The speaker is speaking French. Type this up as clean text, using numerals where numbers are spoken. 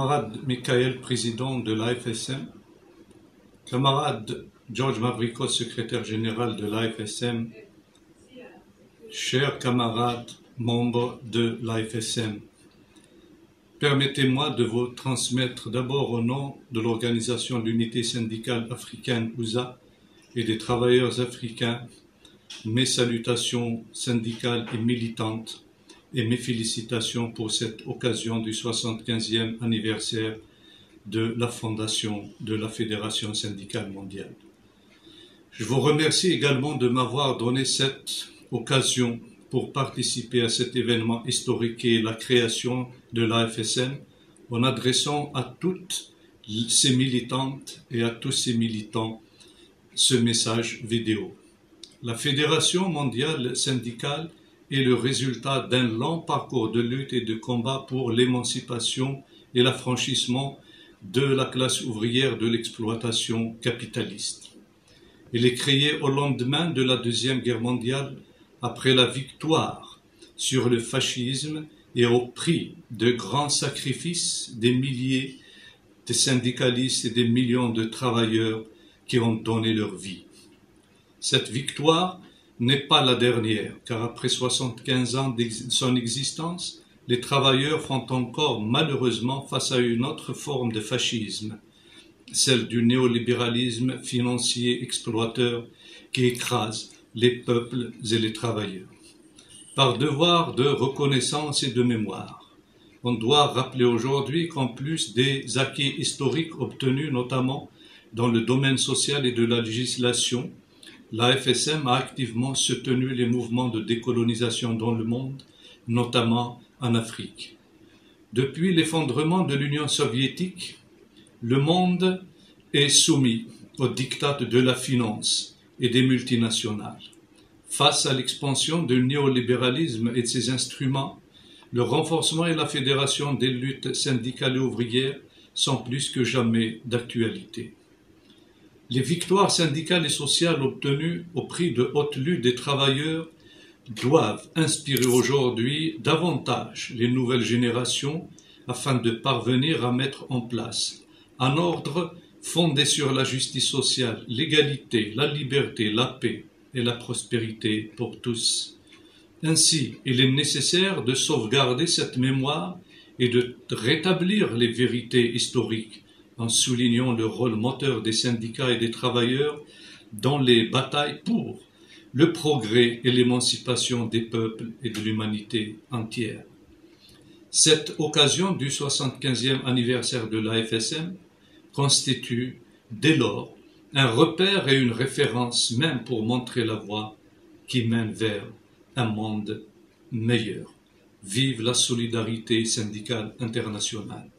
camarade Michael, président de l'AFSM, camarade George Mavrikos, secrétaire général de l'AFSM, chers camarades membres de l'AFSM, permettez-moi de vous transmettre d'abord au nom de l'Organisation de l'Unité syndicale africaine USA et des travailleurs africains mes salutations syndicales et militantes et mes félicitations pour cette occasion du 75e anniversaire de la fondation de la Fédération syndicale mondiale. Je vous remercie également de m'avoir donné cette occasion pour participer à cet événement historique qui est la création de l'AFSM en adressant à toutes ces militantes et à tous ces militants ce message vidéo. La Fédération mondiale syndicale est le résultat d'un long parcours de lutte et de combat pour l'émancipation et l'affranchissement de la classe ouvrière de l'exploitation capitaliste. Elle est créée au lendemain de la Deuxième Guerre mondiale, après la victoire sur le fascisme et au prix de grands sacrifices des milliers de syndicalistes et des millions de travailleurs qui ont donné leur vie. Cette victoire n'est pas la dernière, car après 75 ans de son existence, les travailleurs font encore malheureusement face à une autre forme de fascisme, celle du néolibéralisme financier exploiteur qui écrase les peuples et les travailleurs. Par devoir de reconnaissance et de mémoire, on doit rappeler aujourd'hui qu'en plus des acquis historiques obtenus notamment dans le domaine social et de la législation, l'AFSM a activement soutenu les mouvements de décolonisation dans le monde, notamment en Afrique. Depuis l'effondrement de l'Union soviétique, le monde est soumis aux diktats de la finance et des multinationales. Face à l'expansion du néolibéralisme et de ses instruments, le renforcement et la fédération des luttes syndicales et ouvrières sont plus que jamais d'actualité. Les victoires syndicales et sociales obtenues au prix de haute lutte des travailleurs doivent inspirer aujourd'hui davantage les nouvelles générations afin de parvenir à mettre en place un ordre fondé sur la justice sociale, l'égalité, la liberté, la paix et la prospérité pour tous. Ainsi, il est nécessaire de sauvegarder cette mémoire et de rétablir les vérités historiques en soulignant le rôle moteur des syndicats et des travailleurs dans les batailles pour le progrès et l'émancipation des peuples et de l'humanité entière. Cette occasion du 75e anniversaire de l'AFSM constitue dès lors un repère et une référence même pour montrer la voie qui mène vers un monde meilleur. Vive la solidarité syndicale internationale.